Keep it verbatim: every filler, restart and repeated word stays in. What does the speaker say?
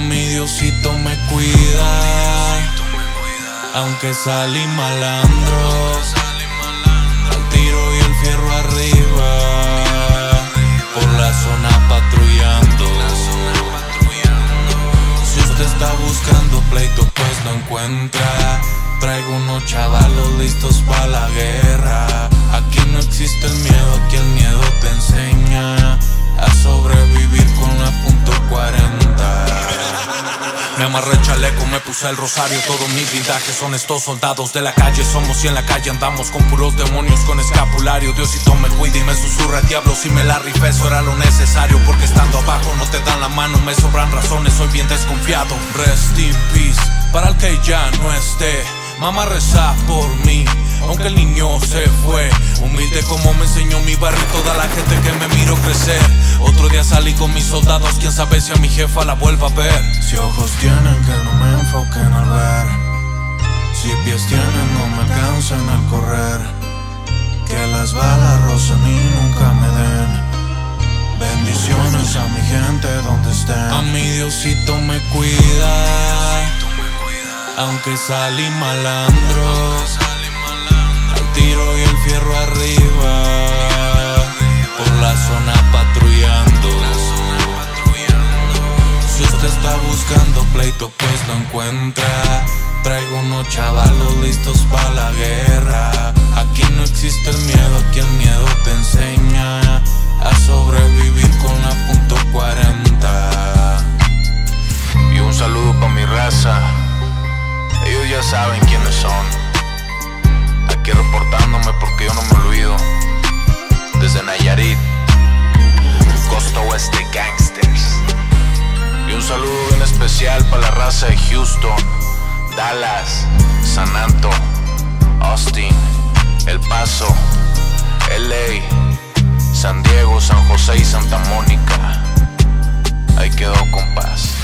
mi Diosito me cuida, aunque salí malandro, al tiro y el fierro arriba, por la zona patrullando. Si usted está buscando pleito, pues lo encuentra. Traigo unos chavalos listos pa' la guerra. Aquí no existe el miedo, aquí el miedo te enseña a sobrevivir con la punto cuarenta. Me amarré el chaleco, me puse el rosario. Todos mis blindajes son estos soldados de la calle. Somos y en la calle andamos con puros demonios con escapulario. Diosito me cuida y me susurra el diablo. Si me la rifé, eso era lo necesario, porque estando abajo no te dan la mano. Me sobran razones, soy bien desconfiado. Rest in peace, para el que ya no esté. Mamá, reza por mí, aunque el niño se fue. Humilde como me enseñó mi barrio y toda la gente que me miró crecer. Otro día salí con mis soldados, quién sabe si a mi jefa la vuelva a ver. Si ojos tienen, que no me enfoquen al ver. Si pies tienen, no me alcancen al correr. Que las balas rozan y nunca me den. Bendiciones a mi gente donde estén. A mi Diosito me cuida, aunque salí malandro, al tiro y el fierro arriba, por la zona patrullando. Si usted está buscando pleito, pues lo encuentra. Traigo unos chavalos listos pa' la guerra. Aquí no existe el miedo, aquí el miedo te enseña a sobrevivir con la punto cuarenta. Y un saludo pa' mi raza. Ellos ya saben quiénes son. Aquí reportándome porque yo no me olvido. Desde Nayarit, costa oeste gangsters. Y un saludo bien especial para la raza de Houston, Dallas, San Anto, Austin, El Paso, L A, San Diego, San José y Santa Mónica. Ahí quedó, compás.